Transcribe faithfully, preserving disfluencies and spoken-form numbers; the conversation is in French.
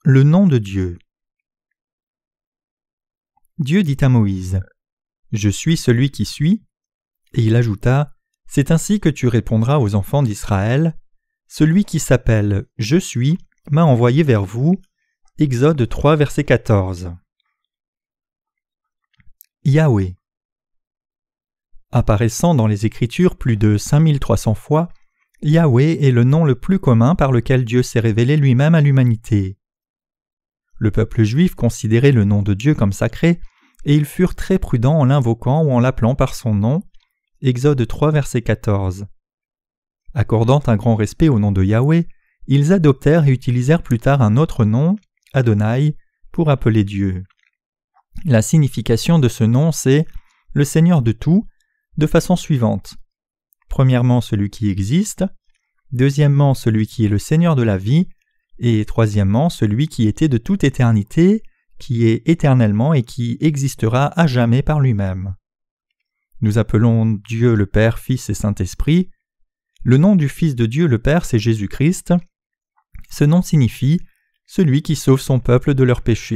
Le nom de Dieu. Dieu dit à Moïse : « Je suis celui qui suis » et il ajouta : « C'est ainsi que tu répondras aux enfants d'Israël : Celui qui s'appelle « Je suis » m'a envoyé vers vous. » Exode trois, verset quatorze. Yahweh. Apparaissant dans les Écritures plus de cinq mille trois cents fois, Yahweh est le nom le plus commun par lequel Dieu s'est révélé lui-même à l'humanité. Le peuple juif considérait le nom de Dieu comme sacré, et ils furent très prudents en l'invoquant ou en l'appelant par son nom. Exode trois, verset quatorze. Accordant un grand respect au nom de Yahweh, ils adoptèrent et utilisèrent plus tard un autre nom, Adonai, pour appeler Dieu. La signification de ce nom, c'est « le Seigneur de tout », de façon suivante. Premièrement, celui qui existe. Deuxièmement, celui qui est le Seigneur de la vie. Et troisièmement, celui qui était de toute éternité, qui est éternellement et qui existera à jamais par lui-même. Nous appelons Dieu le Père, Fils et Saint-Esprit. Le nom du Fils de Dieu le Père, c'est Jésus-Christ. Ce nom signifie « celui qui sauve son peuple de leurs péchés ».